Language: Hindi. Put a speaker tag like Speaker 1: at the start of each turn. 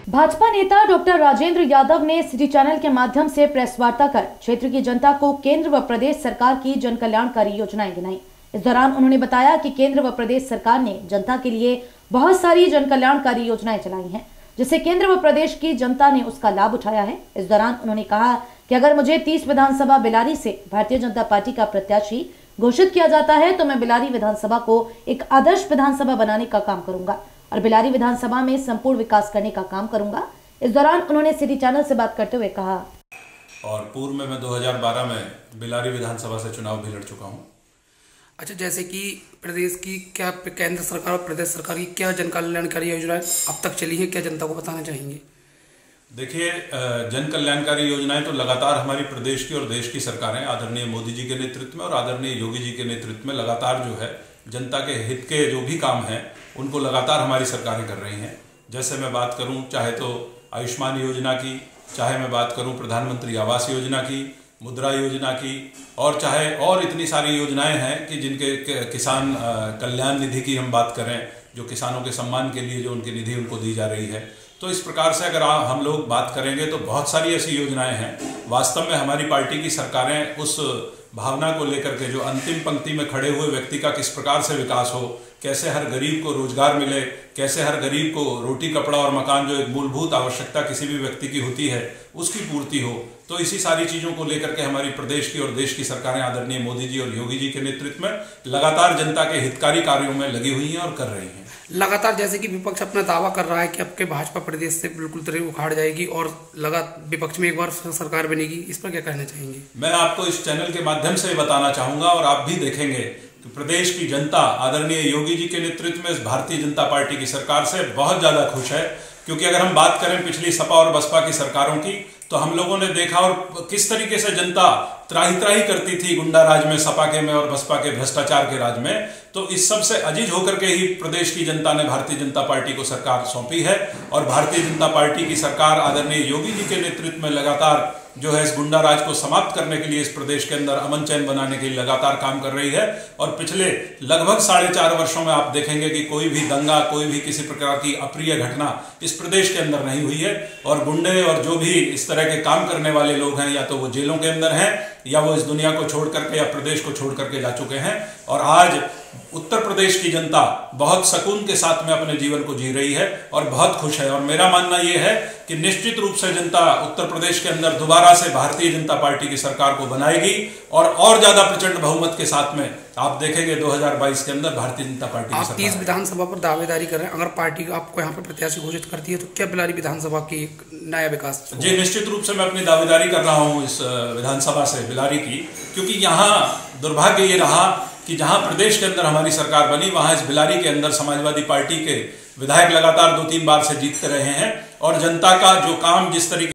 Speaker 1: भाजपा नेता डॉक्टर राजेंद्र यादव ने सिटी चैनल के माध्यम से प्रेस वार्ता कर क्षेत्र की जनता को केंद्र व प्रदेश सरकार की जन कल्याणकारी योजनाएं गिनाई। इस दौरान उन्होंने बताया कि केंद्र व प्रदेश सरकार ने जनता के लिए बहुत सारी जन कल्याणकारी योजनाएं चलाई हैं, जिससे केंद्र व प्रदेश की जनता ने उसका लाभ उठाया है। इस दौरान उन्होंने कहा कि अगर मुझे 30 विधानसभा बिलारी से भारतीय जनता पार्टी का प्रत्याशी घोषित किया जाता है तो मैं बिलारी विधानसभा को एक आदर्श विधानसभा बनाने का काम करूंगा और बिलारी विधानसभा में संपूर्ण विकास करने का काम करूंगा। इस दौरान उन्होंने सिटी चैनल से बात करते हुए कहा,
Speaker 2: और पूर्व में मैं 2012 में बिलारी विधानसभा से चुनाव भी लड़ चुका हूं।
Speaker 3: अच्छा, जैसे कि प्रदेश की क्या केंद्र सरकार और प्रदेश सरकार की क्या जन कल्याणकारी योजनाएं अब तक चली हैं, क्या जनता को बताना चाहेंगे?
Speaker 2: देखिए, जन कल्याणकारी योजनाएं तो लगातार हमारी प्रदेश की और देश की सरकारें आदरणीय मोदी जी के नेतृत्व में और आदरणीय योगी जी के नेतृत्व में लगातार जो है जनता के हित के जो भी काम हैं उनको लगातार हमारी सरकारें कर रही हैं। जैसे मैं बात करूं चाहे तो आयुष्मान योजना की, चाहे मैं बात करूं प्रधानमंत्री आवास योजना की, मुद्रा योजना की, और चाहे और इतनी सारी योजनाएं हैं कि जिनके किसान कल्याण निधि की हम बात करें, जो किसानों के सम्मान के लिए जो उनकी निधि उनको दी जा रही है। तो इस प्रकार से अगर हम लोग बात करेंगे तो बहुत सारी ऐसी योजनाएं हैं। वास्तव में हमारी पार्टी की सरकारें उस भावना को लेकर के जो अंतिम पंक्ति में खड़े हुए व्यक्ति का किस प्रकार से विकास हो, कैसे हर गरीब को रोजगार मिले, कैसे हर गरीब को रोटी कपड़ा और मकान जो एक मूलभूत आवश्यकता किसी भी व्यक्ति की होती है उसकी पूर्ति हो, तो इसी सारी चीजों को लेकर के हमारी प्रदेश की और देश की सरकारें आदरणीय मोदी जी और योगी जी के नेतृत्व में लगातार जनता के हितकारी कार्यों में लगी हुई हैं और कर रही हैं।
Speaker 3: लगातार जैसे कि विपक्ष अपना दावा कर रहा है कि अब के भाजपा प्रदेश से बिल्कुल तरह उखाड़ जाएगी और विपक्ष में एक बार सरकार बनेगी, इस पर क्या कहना चाहेंगे? मैं
Speaker 2: आपको इस चैनल के माध्यम से बताना चाहूंगा और आप भी देखेंगे कि प्रदेश की जनता आदरणीय योगी जी के नेतृत्व में इस भारतीय जनता पार्टी की सरकार से बहुत ज्यादा खुश है। क्योंकि अगर हम बात करें पिछली सपा और बसपा की सरकारों की, तो हम लोगों ने देखा और किस तरीके से जनता त्राही त्राही करती थी गुंडा राज में, सपा के में और बसपा के भ्रष्टाचार के राज में। तो इस सब से अजीज होकर के ही प्रदेश की जनता ने भारतीय जनता पार्टी को सरकार सौंपी है और भारतीय जनता पार्टी की सरकार आदरणीय योगी जी के नेतृत्व में लगातार जो है इस गुंडा राज को समाप्त करने के लिए, इस प्रदेश के अंदर अमन चैन बनाने के लिए लगातार काम कर रही है। और पिछले लगभग 4.5 वर्षों में आप देखेंगे कि कोई भी दंगा, कोई भी किसी प्रकार की अप्रिय घटना इस प्रदेश के अंदर नहीं हुई है। और गुंडे और जो भी इस तरह के काम करने वाले लोग हैं, या तो वो जेलों के अंदर हैं या वो इस दुनिया को छोड़ करके या प्रदेश को छोड़ करके जा चुके हैं। और आज उत्तर प्रदेश की जनता बहुत सुकून के साथ में अपने जीवन को जी रही है और बहुत खुश है। और मेरा मानना यह है कि निश्चित रूप से जनता उत्तर प्रदेश के अंदर दोबारा से भारतीय जनता पार्टी की सरकार को बनाएगी और ज्यादा प्रचंड बहुमत के साथ में आप देखेंगे 2022 के अंदर भारतीय जनता पार्टी की सरकार।
Speaker 3: 30 विधानसभा पर दावेदारी कर रहे हैं, अगर पार्टी आपको यहाँ पर प्रत्याशी घोषित करती है तो क्या बिलारी विधानसभा की एक नया विकास?
Speaker 2: जी, निश्चित रूप से मैं अपनी दावेदारी कर रहा हूँ इस विधानसभा से बिलारी की, क्योंकि यहाँ दुर्भाग्य ये रहा कि जहां प्रदेश के अंदर हमारी सरकार बनी वहां इस बिलारी के अंदर समाजवादी पार्टी के विधायक लगातार 2-3 बार से जीतते रहे हैं और जनता का जो काम जिस तरीके